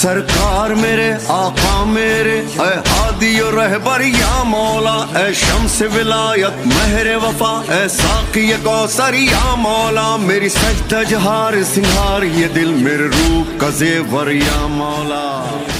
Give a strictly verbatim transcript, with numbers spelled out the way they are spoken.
सरकार मेरे आका मेरे ऐ हादी और रहबर या मौला, ऐ शम्स विलायत महरे वफा, ऐ साकी कौसर या मौला। मेरी सजदा जहार सिंगार ये दिल मेरे रूह का ज़ेवर या मौला।